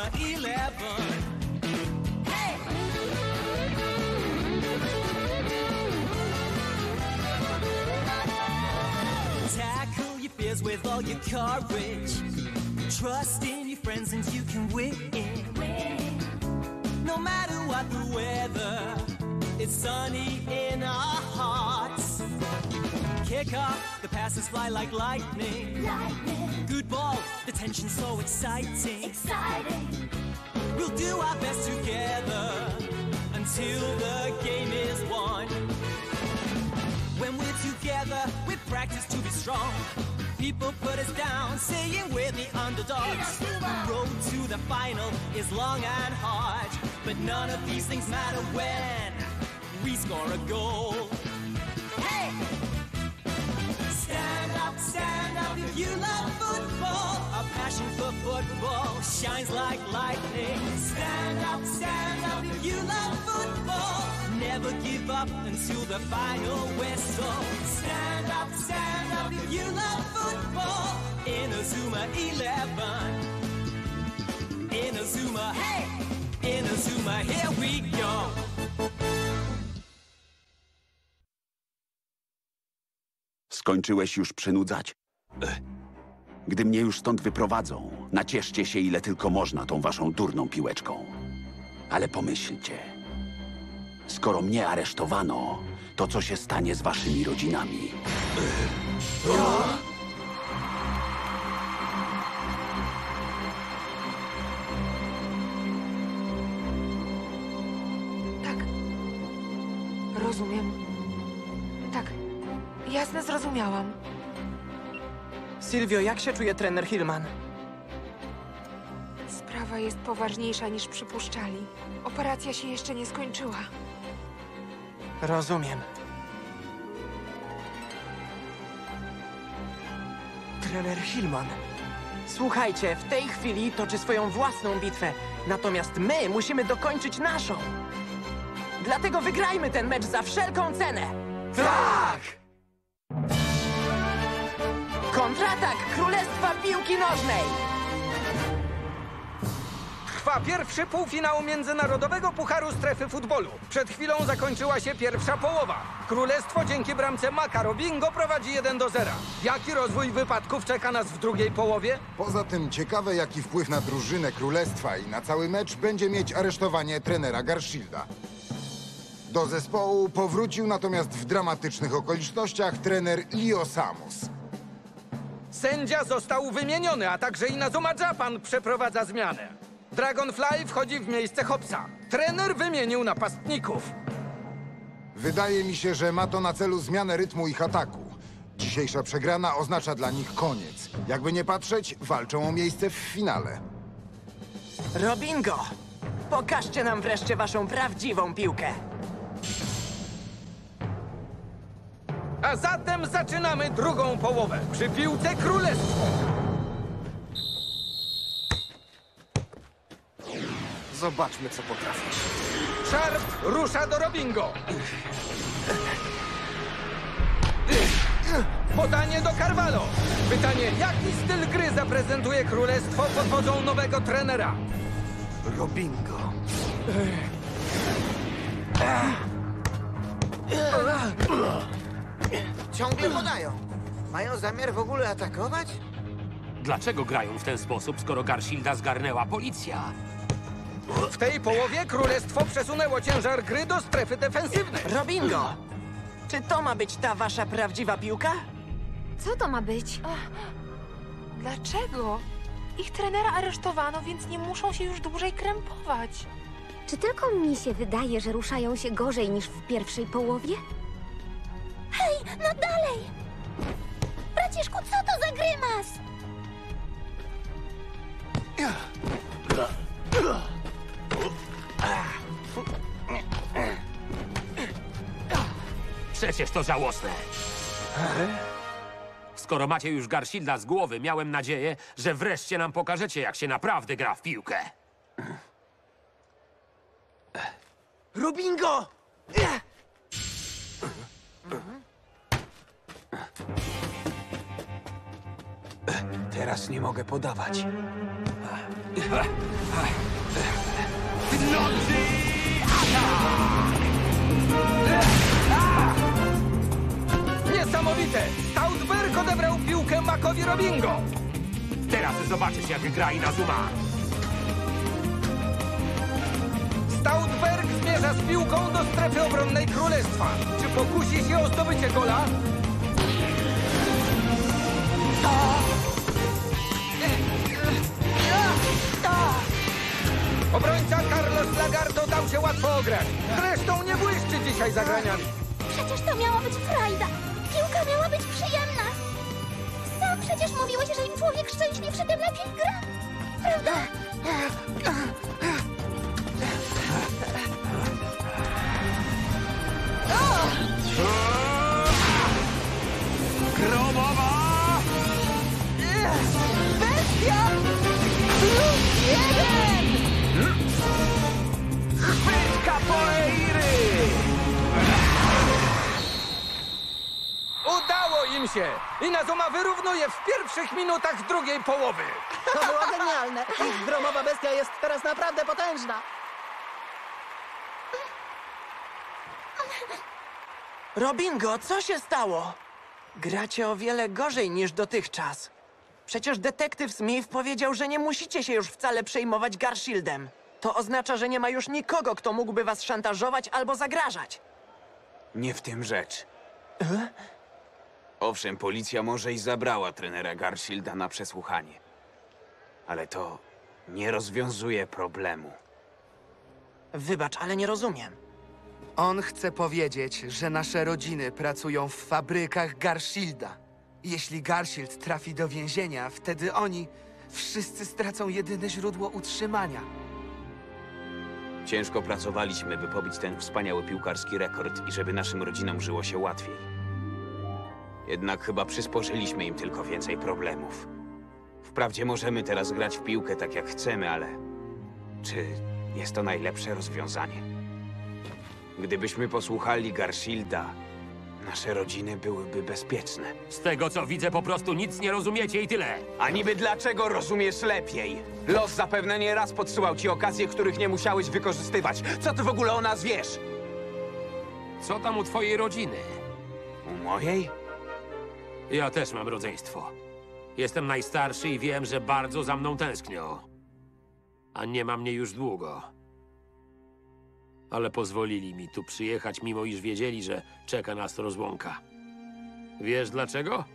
Inazuma 11. Hey! Tackle your fears with all your courage. Trust in your friends and you can win. No matter what the weather, it's sunny in our hearts. Kick off, the passes fly like lightning. Good ball, the tension's so exciting. We'll do our best together until the game is won. When we're together, we practice to be strong. People put us down, saying we're the underdogs. The road to the final is long and hard, but none of these things matter when we score a goal. Hey! Stand up if you love football. Our passion for football shines like lightning. Stand up if you love football. Never give up until the final whistle. Stand up if you love football. Inazuma 11. Inazuma, hey! Inazuma, here we go. Skończyłeś już przynudzać? Gdy mnie już stąd wyprowadzą, nacieszcie się ile tylko można tą waszą durną piłeczką. Ale pomyślcie, skoro mnie aresztowano, to co się stanie z waszymi rodzinami? Tak. Rozumiem. Tak. Jasne, zrozumiałam. Sylwio, jak się czuje trener Hillman? Sprawa jest poważniejsza niż przypuszczali. Operacja się jeszcze nie skończyła. Rozumiem. Trener Hillman. Słuchajcie, w tej chwili toczy swoją własną bitwę. Natomiast my musimy dokończyć naszą. Dlatego wygrajmy ten mecz za wszelką cenę. Tak! Kontratak Królestwa Piłki Nożnej! Trwa pierwszy półfinał Międzynarodowego Pucharu Strefy Futbolu. Przed chwilą zakończyła się pierwsza połowa. Królestwo dzięki bramce Maka Robingo prowadzi 1-0. Jaki rozwój wypadków czeka nas w drugiej połowie? Poza tym ciekawe, jaki wpływ na drużynę Królestwa i na cały mecz będzie mieć aresztowanie trenera Garfielda. Do zespołu powrócił natomiast w dramatycznych okolicznościach trener Leo Samos. Sędzia został wymieniony, a także Inazuma Japan przeprowadza zmianę. Dragonfly wchodzi w miejsce Hopsa. Trener wymienił napastników. Wydaje mi się, że ma to na celu zmianę rytmu ich ataku. Dzisiejsza przegrana oznacza dla nich koniec. Jakby nie patrzeć, walczą o miejsce w finale. Robingo, pokażcie nam wreszcie waszą prawdziwą piłkę. A zatem zaczynamy drugą połowę. Przy piłce Królestwo. Zobaczmy, co potrafisz. Sharp rusza do Robingo. Podanie do Carvalho. Pytanie, jaki styl gry zaprezentuje Królestwo pod wodzą nowego trenera? Robingo. Ciągle podają. Mają zamiar w ogóle atakować? Dlaczego grają w ten sposób, skoro Garfielda zgarnęła policja? W tej połowie Królestwo przesunęło ciężar gry do strefy defensywnej. Robingo, czy to ma być ta wasza prawdziwa piłka? Co to ma być? Dlaczego? Ich trenera aresztowano, więc nie muszą się już dłużej krępować. Czy tylko mi się wydaje, że ruszają się gorzej niż w pierwszej połowie? Hej, no dalej! Braciszku, co to za grymas? Przecież to żałosne. Skoro macie już Garfielda z głowy, miałem nadzieję, że wreszcie nam pokażecie, jak się naprawdę gra w piłkę. Robingo! Teraz nie mogę podawać. Niesamowite! Stoutberg odebrał piłkę Makowi Robingo. Teraz zobaczysz, jak gra Inazuma. Stoutberg zmierza z piłką do strefy obronnej Królestwa. Czy pokusi się o zdobycie gola? Obrońca Carlos Lagarto dał się łatwo ograć. Zresztą nie błyszczy dzisiaj zagraniami. Przecież to miała być frajda. Piłka miała być przyjemna. Sam przecież mówiłeś, że im człowiek szczęśliwszy, tym lepiej gra. Prawda? Gromowa! Bestia! +1! Chwyt capoeiry! Udało im się! Inazuma wyrównuje w pierwszych minutach drugiej połowy. To było genialne. Ich gromowa bestia jest teraz naprawdę potężna. Robingo, co się stało? Gracie o wiele gorzej niż dotychczas. Przecież detektyw Smith powiedział, że nie musicie się już wcale przejmować Garshieldem. To oznacza, że nie ma już nikogo, kto mógłby was szantażować albo zagrażać. Nie w tym rzecz. Owszem, policja może i zabrała trenera Garshielda na przesłuchanie. Ale to nie rozwiązuje problemu. Wybacz, ale nie rozumiem. On chce powiedzieć, że nasze rodziny pracują w fabrykach Garshielda. Jeśli Garshield trafi do więzienia, wtedy oni wszyscy stracą jedyne źródło utrzymania. Ciężko pracowaliśmy, by pobić ten wspaniały piłkarski rekord i żeby naszym rodzinom żyło się łatwiej. Jednak chyba przysporzyliśmy im tylko więcej problemów. Wprawdzie możemy teraz grać w piłkę tak jak chcemy, ale czy jest to najlepsze rozwiązanie? Gdybyśmy posłuchali Garshielda, nasze rodziny byłyby bezpieczne. Z tego, co widzę, po prostu nic nie rozumiecie i tyle. A niby dlaczego rozumiesz lepiej? Los zapewne nie raz podsyłał ci okazje, których nie musiałeś wykorzystywać. Co ty w ogóle o nas wiesz? Co tam u twojej rodziny? U mojej? Ja też mam rodzeństwo. Jestem najstarszy i wiem, że bardzo za mną tęsknią. A nie ma mnie już długo. Ale pozwolili mi tu przyjechać, mimo iż wiedzieli, że czeka nas rozłąka. Wiesz dlaczego?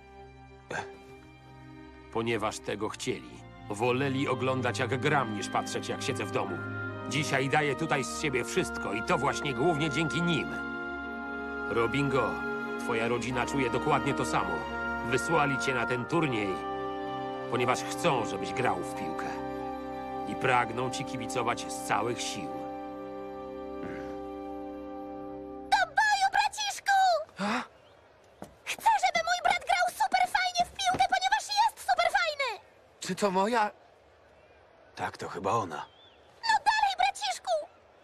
Ponieważ tego chcieli. Woleli oglądać, jak gram, niż patrzeć, jak siedzę w domu. Dzisiaj daję tutaj z siebie wszystko i to właśnie głównie dzięki nim. Robingo, twoja rodzina czuje dokładnie to samo. Wysłali cię na ten turniej, ponieważ chcą, żebyś grał w piłkę. I pragną ci kibicować z całych sił. Do boju, braciszku! Chcę, żeby mój brat grał super fajnie w piłkę, ponieważ jest super fajny! Czy to moja... Tak, to chyba ona. No dalej, braciszku!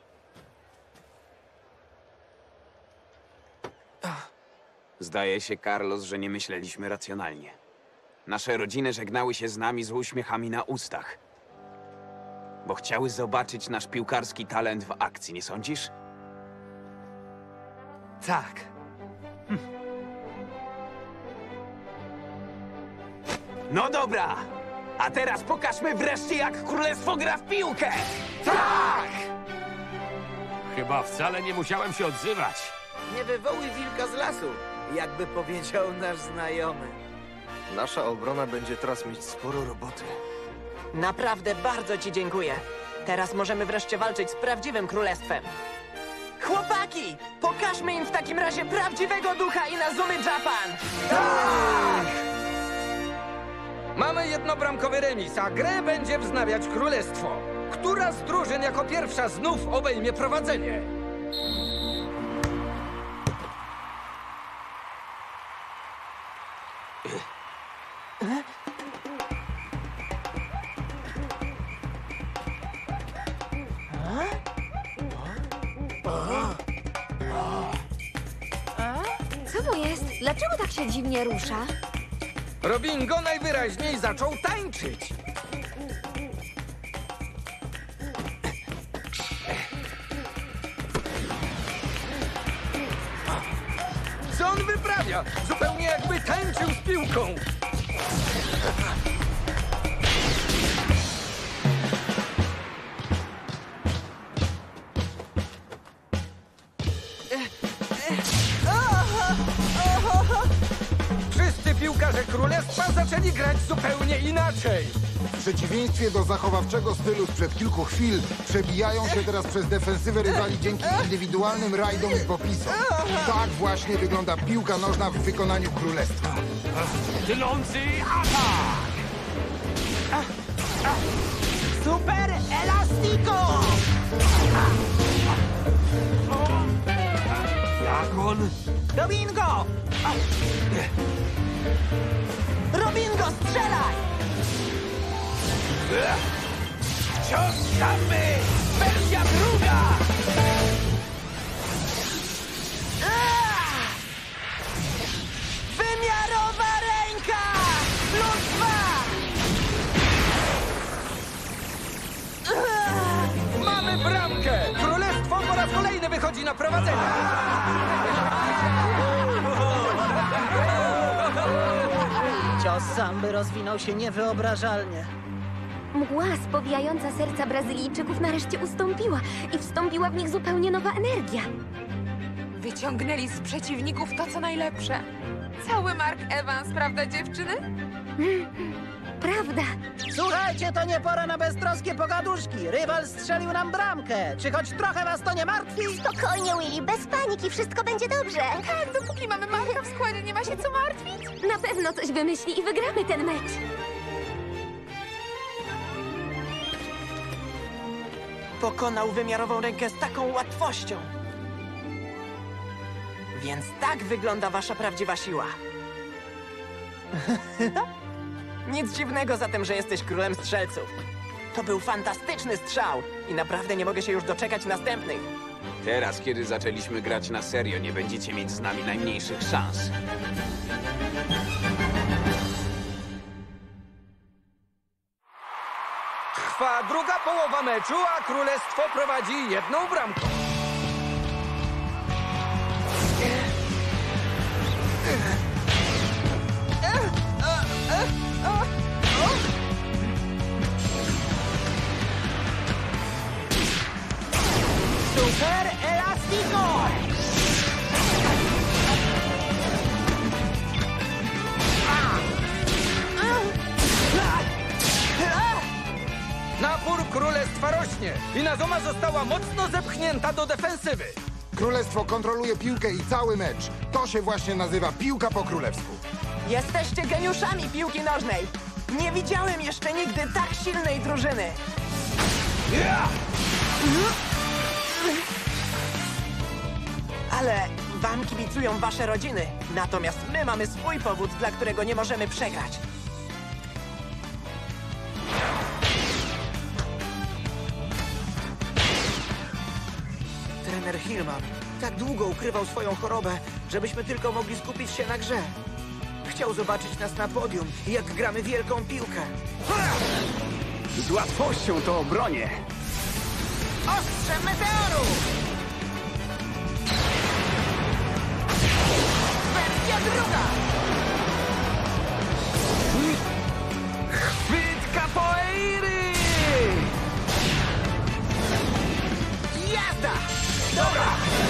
Zdaje się, Carlos, że nie myśleliśmy racjonalnie. Nasze rodziny żegnały się z nami z uśmiechami na ustach. Bo chciały zobaczyć nasz piłkarski talent w akcji, nie sądzisz? Tak. No dobra! A teraz pokażmy wreszcie, jak królestwo gra w piłkę! Tak! Chyba wcale nie musiałem się odzywać. Nie wywołuj wilka z lasu, jakby powiedział nasz znajomy. Nasza obrona będzie teraz mieć sporo roboty. Naprawdę bardzo ci dziękuję. Teraz możemy wreszcie walczyć z prawdziwym królestwem. Chłopaki! Pokażmy im w takim razie prawdziwego ducha Inazumy Japan! Tak! Mamy jednobramkowy remis, a grę będzie wznawiać królestwo. Która z drużyn jako pierwsza znów obejmie prowadzenie? Co mu jest? Dlaczego tak się dziwnie rusza? Robingo najwyraźniej zaczął tańczyć. Co on wyprawia? Zupełnie jakby tańczył z piłką. Wszyscy piłkarze królestwa zaczęli grać zupełnie inaczej. W przeciwieństwie do zachowawczego stylu sprzed kilku chwil, przebijają się teraz przez defensywę rywali dzięki indywidualnym rajdom i popisom. Tak właśnie wygląda piłka nożna w wykonaniu królestwa. Tylący atak! Super Elastico! Jak on? Robingo! Robingo, strzelaj! Wciąż gramy! Wersja druga! Wymiarowa ręka! +2! Mamy bramkę! Królestwo po raz kolejny wychodzi na prowadzenie. Cios samby rozwinął się niewyobrażalnie. Mgła spowijająca serca Brazylijczyków nareszcie ustąpiła i wstąpiła w nich zupełnie nowa energia. Wyciągnęli z przeciwników to, co najlepsze. Cały Mark Evans, prawda, dziewczyny? Prawda. Słuchajcie, to nie pora na beztroskie pogaduszki. Rywal strzelił nam bramkę. Czy choć trochę was to nie martwi? Spokojnie, Willy, bez paniki, wszystko będzie dobrze. Tak, dopóki mamy Marka w składzie, nie ma się co martwić. Na pewno coś wymyśli i wygramy ten mecz. Pokonał wymiarową rękę z taką łatwością. Więc tak wygląda wasza prawdziwa siła. Nic dziwnego zatem, że jesteś królem strzelców. To był fantastyczny strzał i naprawdę nie mogę się już doczekać następnych. Teraz, kiedy zaczęliśmy grać na serio, nie będziecie mieć z nami najmniejszych szans. Trwa druga połowa meczu, a królestwo prowadzi 1 bramką. Super Elastico! Napór królestwa rośnie i Nazoma została mocno zepchnięta do defensywy. Królestwo kontroluje piłkę i cały mecz. To się właśnie nazywa piłka po królewsku. Jesteście geniuszami piłki nożnej! Nie widziałem jeszcze nigdy tak silnej drużyny! Ale wam kibicują wasze rodziny. Natomiast my mamy swój powód, dla którego nie możemy przegrać. Trener Hillman tak długo ukrywał swoją chorobę, żebyśmy tylko mogli skupić się na grze. Chciał zobaczyć nas na podium, jak gramy wielką piłkę. Z łatwością to obronię. Ostrze meteoru! Wersja druga! Chwyt capoeiry! Jazda! Dobra!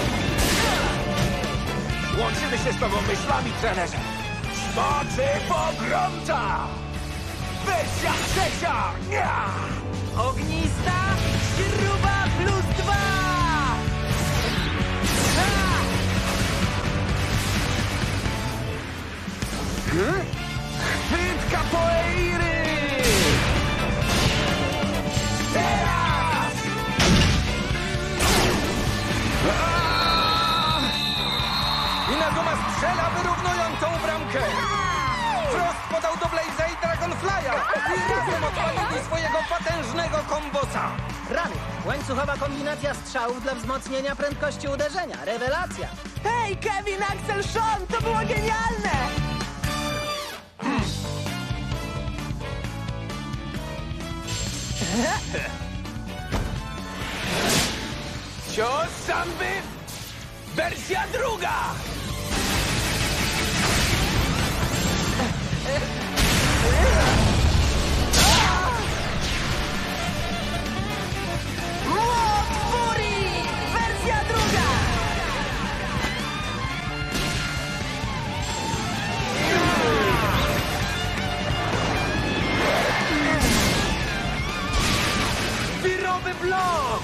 Łączymy się z tobą myślami, trenerze. Smoczy pogromca! Wersja trzecia! Nia! Ognista śruba +2! Chwyt capoeiry! Teraz! I Nazuma strzela wyrównującą bramkę! Frost podał do Blaze'a i Dragonfly'a i razem odpalili swojego potężnego kombosa! Rany. Łańcuchowa kombinacja strzałów dla wzmocnienia prędkości uderzenia. Rewelacja. Hej, Kevin, Axel, Sean, to było genialne! Cios samby! Wersja druga! Młot Furii! Wersja druga! Wirowy blok!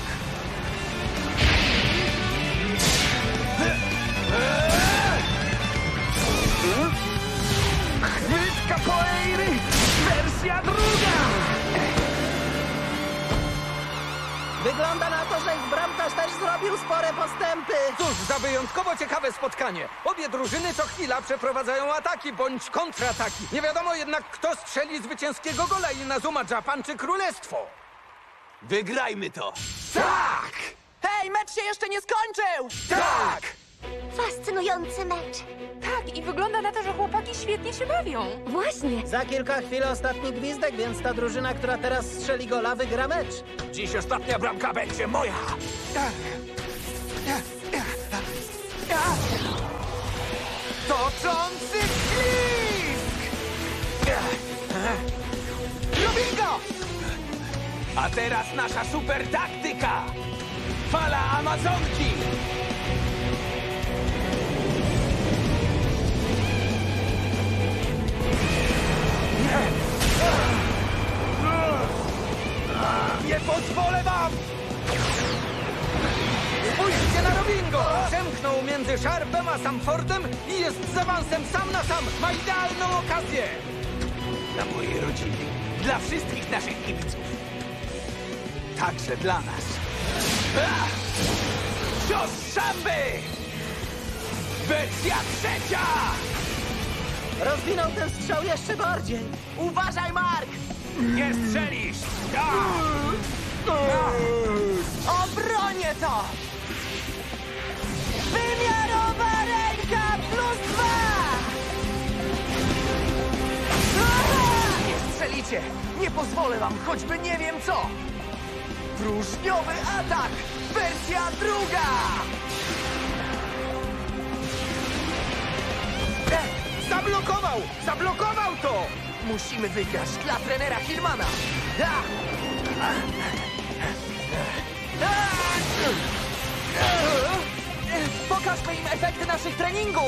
Chwyt capoeiry! Wersja druga! Wygląda na to, że ich bramkarz też zrobił spore postępy. Cóż za wyjątkowo ciekawe spotkanie. Obie drużyny co chwila przeprowadzają ataki bądź kontrataki. Nie wiadomo jednak, kto strzeli zwycięskiego gola i Inazuma Japan czy Królestwo. Wygrajmy to! Tak! Hej, mecz się jeszcze nie skończył! Tak! Fascynujący mecz. Tak, i wygląda na to, że chłopaki świetnie się bawią. Właśnie. Za kilka chwil ostatni gwizdek, więc ta drużyna, która teraz strzeli gola, wygra mecz. Dziś ostatnia bramka będzie moja! Toczący ślizg! Robingo! A teraz nasza super taktyka! Fala Amazonki! Nie pozwolę wam! Spójrzcie na Robingo! Przemknął między Sharpem a Samfordem i jest z awansem sam na sam. Ma idealną okazję! Dla mojej rodziny, dla wszystkich naszych kibiców. Także dla nas. Cios szamby! Wersja trzecia! Rozwinął ten strzał jeszcze bardziej. Uważaj, Mark! Nie strzelisz! Obronię to! Wymiarowa ręka +2! Nie strzelicie! Nie pozwolę wam, choćby nie wiem co! Próżniowy atak! Wersja druga! Zablokował! Zablokował to! Musimy wygrać dla trenera Hillmana! Pokażmy im efekty naszych treningów!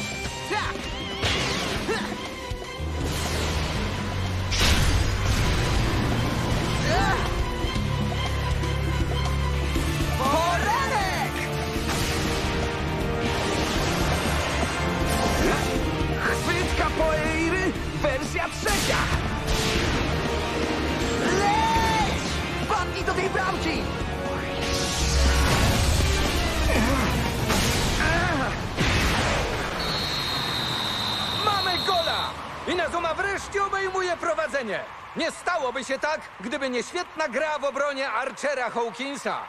Poranek! Chwyt capoeiry, wersja trzecia! Leć! Padnij do tej bramki! Mamy gola! Inazuma wreszcie obejmuje prowadzenie. Nie stałoby się tak, gdyby nie świetna gra w obronie Archera Hawkinsa.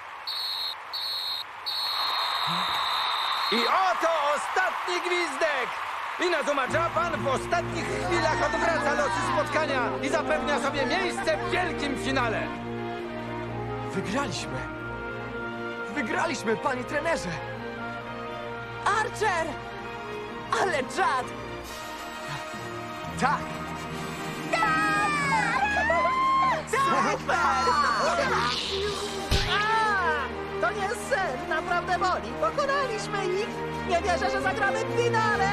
I oto ostatni gwizdek! Inazuma Japan w ostatnich chwilach odwraca losy spotkania i zapewnia sobie miejsce w wielkim finale. Wygraliśmy! Wygraliśmy, panie trenerze! Archer! Ale Jad! Tak! Super! To nie jest sen, naprawdę boli. Pokonaliśmy ich. Nie wierzę, że zagramy w finale.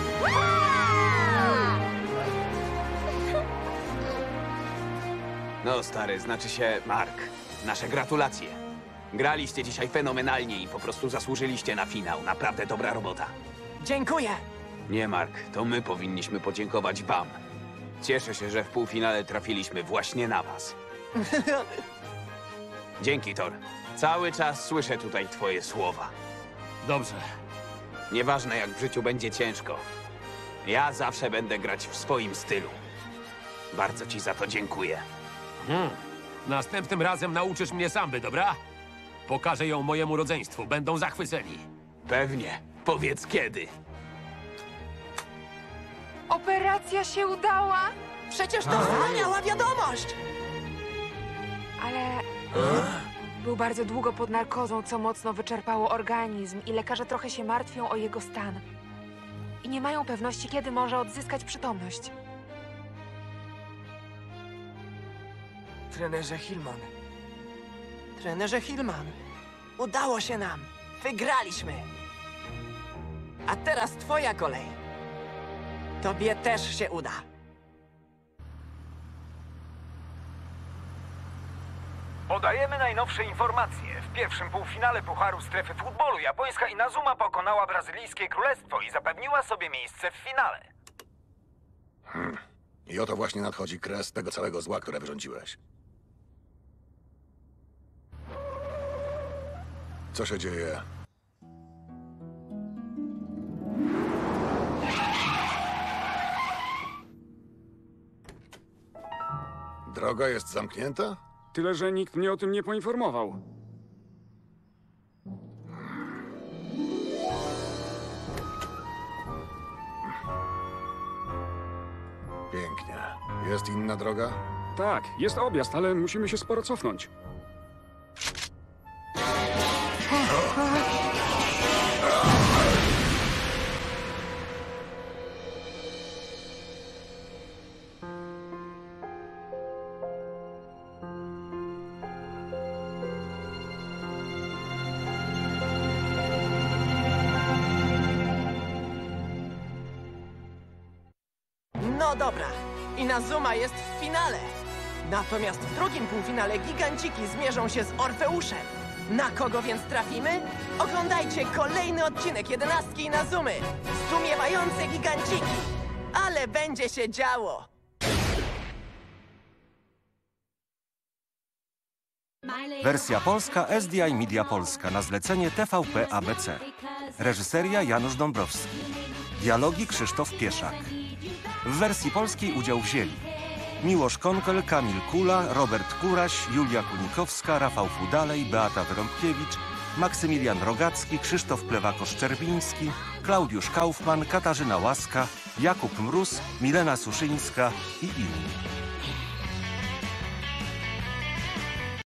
No stary, znaczy się Mark. Nasze gratulacje. Graliście dzisiaj fenomenalnie i po prostu zasłużyliście na finał. Naprawdę dobra robota. Dziękuję! Nie, Mark, to my powinniśmy podziękować wam. Cieszę się, że w półfinale trafiliśmy właśnie na was. Dzięki, Thor. Cały czas słyszę tutaj twoje słowa. Dobrze. Nieważne, jak w życiu będzie ciężko. Ja zawsze będę grać w swoim stylu. Bardzo ci za to dziękuję. Następnym razem nauczysz mnie samby, dobra? Pokażę ją mojemu rodzeństwu. Będą zachwyceni. Pewnie. Powiedz kiedy. Operacja się udała? Przecież to wspaniała wiadomość! ale był bardzo długo pod narkozą, co mocno wyczerpało organizm i lekarze trochę się martwią o jego stan. I nie mają pewności, kiedy może odzyskać przytomność. Trenerze Hillman. Trenerze Hillman. Udało się nam. Wygraliśmy. A teraz twoja kolej. Tobie też się uda. Podajemy najnowsze informacje. W pierwszym półfinale Pucharu Strefy Futbolu japońska Inazuma pokonała brazylijskie królestwo i zapewniła sobie miejsce w finale. I oto właśnie nadchodzi kres tego całego zła, które wyrządziłeś. Co się dzieje? Droga jest zamknięta? Tyle, że nikt mnie o tym nie poinformował. Pięknie. Jest inna droga? Tak, jest objazd, ale musimy się sporo cofnąć. No dobra, Inazuma jest w finale. Natomiast w drugim półfinale giganciki zmierzą się z Orfeuszem. Na kogo więc trafimy? Oglądajcie kolejny odcinek 11 Inazumy. Zdumiewające giganciki. Ale będzie się działo. Wersja polska SDI Media Polska na zlecenie TVP ABC. Reżyseria Janusz Dąbrowski. Dialogi Krzysztof Pieszak. W wersji polskiej udział wzięli Miłosz Konkel, Kamil Kula, Robert Kuraś, Julia Kunikowska, Rafał Fudalej, Beata Wyrąbkiewicz, Maksymilian Rogacki, Krzysztof Plewako-Szczerbiński, Klaudiusz Kaufman, Katarzyna Łaska, Jakub Mróz, Milena Suszyńska i inni.